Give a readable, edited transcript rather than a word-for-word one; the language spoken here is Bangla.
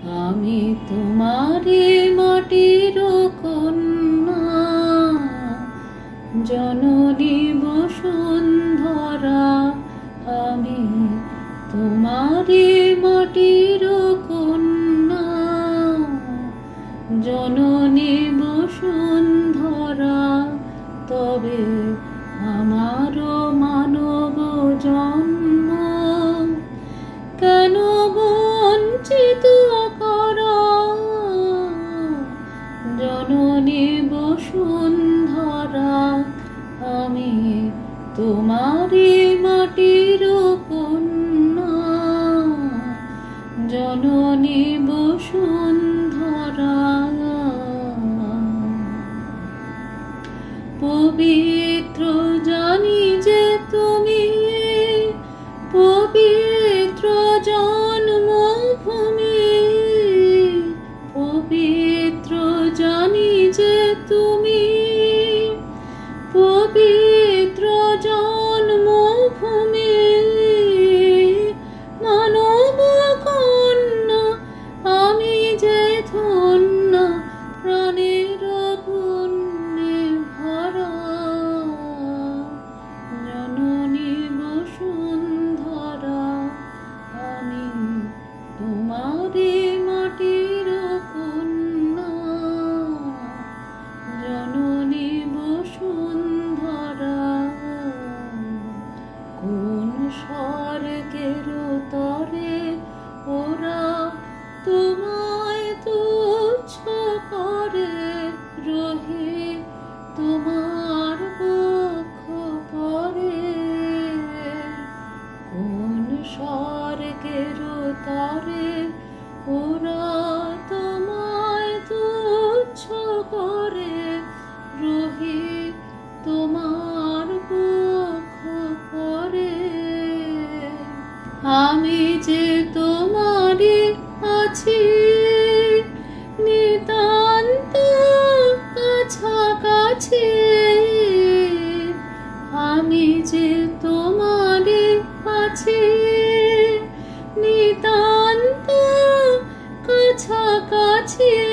আমি তোমারি মাটির কন্যা, জননী বসুন্ধরা। আমি তোমারি মাটির কন্যা, জননী বসুন্ধরা। তবে আমারও মানব জন্ম কেন বঞ্চিত করা, জননী বসুন্ধরা। আমি তোমারি মাটির কন্যা, জননী বসুন্ধরা। পবিত্র জানি যে তুমি, পবিত্র জন্মভূমি, পবিত্র জানি যে তুমি, পবিত্র জন্মভূমি। মানব কন্যা আমি যে ধন্য, প্রাণের পুণ্যে ভরা, জননী বসুন্ধরা। আমি তোমারি মাটির কন্যা, জননী বসুন্ধরা। কোন স্বর্গের তরে ওরা তোমায় তুচ্ছ করে, রহে তোমার বক্ষ পরে। কোন স্বর্গের তরে ওরা তোমায় তুচ্ছ করে, রহে তোমার বক্ষ পরে। আমি যে তোমারি আছি নিতান্ত কাছাকাছি, আমি যে তোমারি আছি নিতান্ত কাছাকাছি।